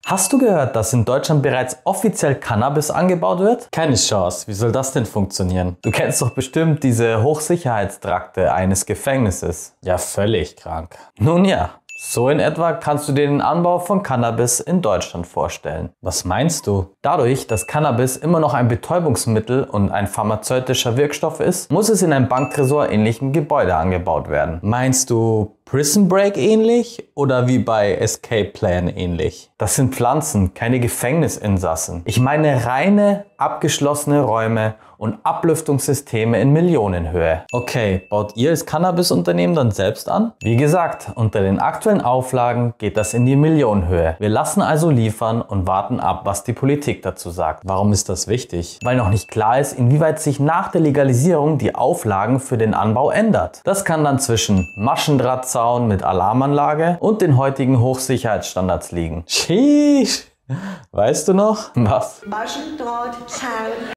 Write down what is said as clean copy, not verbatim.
Hast du gehört, dass in Deutschland bereits offiziell Cannabis angebaut wird? Keine Chance. Wie soll das denn funktionieren? Du kennst doch bestimmt diese Hochsicherheitstrakte eines Gefängnisses. Ja, völlig krank. Nun ja. So in etwa kannst du dir den Anbau von Cannabis in Deutschland vorstellen. Was meinst du? Dadurch, dass Cannabis immer noch ein Betäubungsmittel und ein pharmazeutischer Wirkstoff ist, muss es in einem Banktresor-ähnlichen Gebäude angebaut werden. Meinst du Prison Break ähnlich oder wie bei Escape Plan ähnlich? Das sind Pflanzen, keine Gefängnisinsassen. Ich meine reine, abgeschlossene Räume und Ablüftungssysteme in Millionenhöhe. Okay, baut ihr als Cannabis-Unternehmen dann selbst an? Wie gesagt, unter den aktuellen Auflagen geht das in die Millionenhöhe. Wir lassen also liefern und warten ab, was die Politik dazu sagt. Warum ist das wichtig? Weil noch nicht klar ist, inwieweit sich nach der Legalisierung die Auflagen für den Anbau ändert. Das kann dann zwischen Maschendrahtzaun mit Alarmanlage und den heutigen Hochsicherheitsstandards liegen. Sheesh! Weißt du noch? Was? Maschendrahtzaun.